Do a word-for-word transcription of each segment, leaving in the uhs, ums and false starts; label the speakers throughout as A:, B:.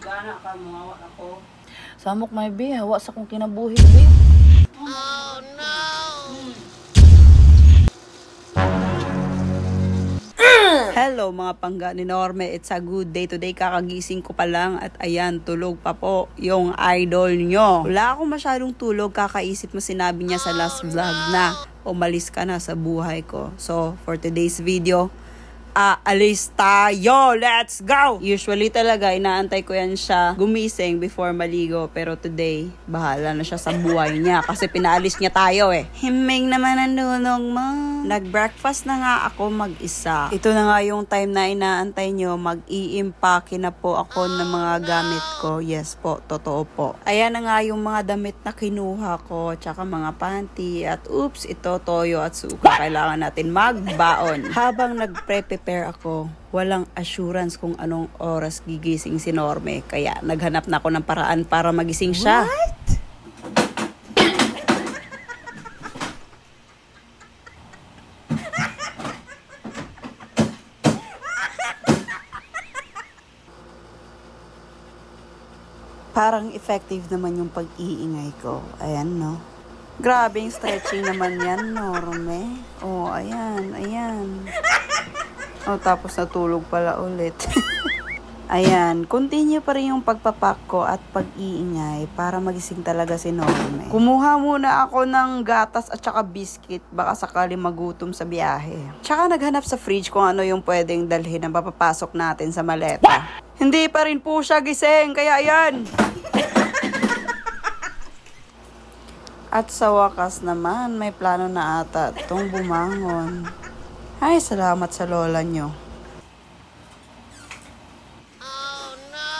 A: Gana ka, mga ako.
B: Samok may be, hawa sa kong kinabuhi be.
C: Oh no!
A: Hello mga pangga ni Norme, it's a good day today. Kakagising ko pa lang at ayan, tulog pa po yung idol nyo. Wala akong masyadong tulog, kakaisip mo sinabi niya sa last vlog na umalis ka na sa buhay ko. So for today's video, aalis tayo! Let's go! Usually talaga, inaantay ko yan siya gumising before maligo. Pero today, bahala na siya sa buhay niya kasi pinaalis niya tayo eh. Himing naman ang nulong mo. Nag-breakfast na nga ako mag-isa. Ito na nga yung time na inaantay nyo. Mag-i-impake na po ako ng mga gamit ko. Yes po, totoo po. Ayan na nga yung mga damit na kinuha ko. Tsaka mga panty. At oops, ito toyo at suka. Kailangan natin magbaon. Habang nag-prepare ako, walang assurance kung anong oras gigising si Norme. Kaya naghanap na ako ng paraan para magising siya. What? Parang effective naman yung pag-iingay ko. Ayan, no? Grabing stretching naman yan, Norme. Oh, ayan, ayan. Oh, tapos natulog pala ulit. Ayan, continue pa rin yung pagpapak ko at pag-iingay para magising talaga si Norme. Kumuha muna ako ng gatas at saka biscuit, baka sakali magutom sa biyahe. Tsaka naghanap sa fridge kung ano yung pwedeng dalhin na papapasok natin sa maleta. Hindi pa rin po siya gising, kaya ayan. At sa wakas naman, may plano na ata itong bumangon. Ay, salamat sa lola nyo.
C: Oh no!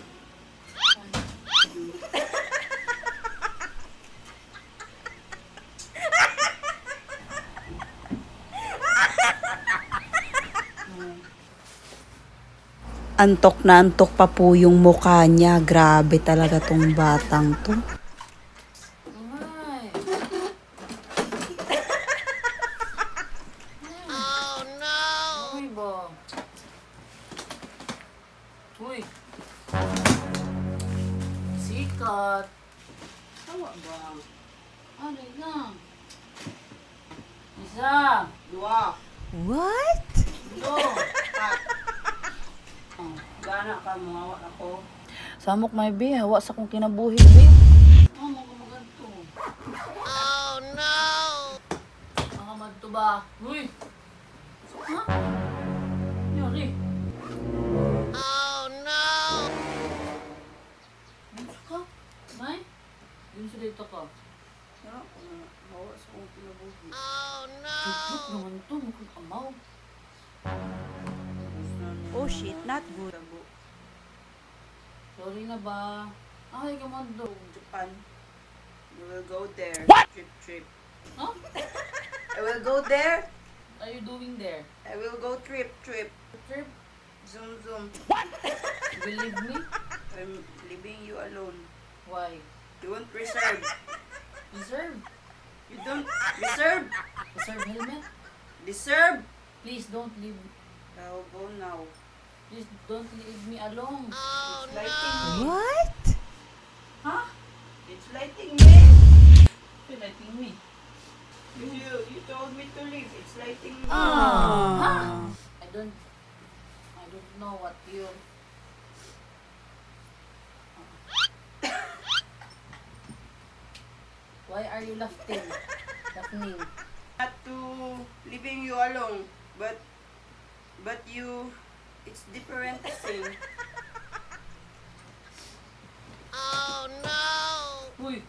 A: Antok na antok pa po yung mukha niya. Grabe talaga tong batang to.
B: Uy! Sikat!
A: Tawa ba?
B: Ano lang? Isa!
A: Dua.
B: What? Ito!
A: Oh, gana ka, mga ako.
B: Samok may be, hawa sa kong kinabuhi be.
A: Oh, magagamad to.
C: Oh no!
B: Makamad to ba? Uy! Ha? Yari!
C: Oh no!
B: Ano ka? May? Yun sa dito ka.
A: Hawa sa kong kinabuhi.
C: Oh no!
B: Tutok naman to, mukhang amaw.
A: Oh shit, not good.
B: Sorry na ba? Ay, kamando.
A: Japan. We will go there.
B: What?
A: Trip, trip.
B: Huh?
A: I will go there.
B: What are you doing there?
A: I will go trip, trip.
B: Trip?
A: Zoom, zoom.
B: You will leave me?
A: I'm leaving you alone.
B: Why?
A: You won't reserve.
B: Deserve?
A: You don't reserve.
B: Deserve helmet?
A: Deserve.
B: Please don't leave.
A: I'll go now.
B: Please don't leave me alone.
C: Oh
A: It's lighting me.
B: What? Huh?
A: It's lighting me.
B: You're letting me.
A: You, you, you told me to leave. It's lighting me.
B: Ah. I don't, I don't know what you. Why are you laughing? Laughing.
A: Not to leaving you alone, but but you, it's different thing.
C: Oh no!
B: Uy.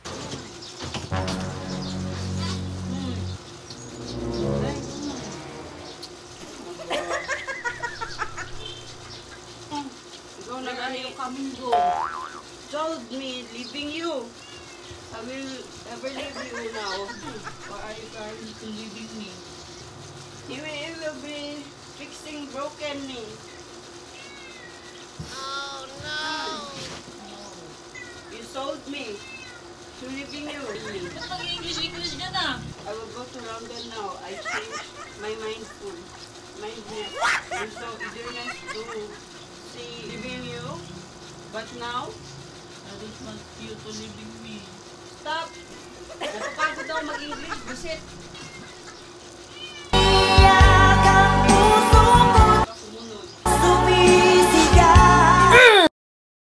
A: Go na
B: Where are you coming go?
A: told me leaving you. I will never leave you now.
B: Why are you trying to leaving me?
A: You will, you will be fixing broken me.
C: Oh no!
A: You sold me to leaving you.
B: Ba't mag-English-English ka na?
A: I will go to London now. I changed my mindful. Mindfulness. I'm so eagerness to see leaving you. But now,
B: I don't want you to leave me.
A: stop! Napapagod ako mag-English. Busit!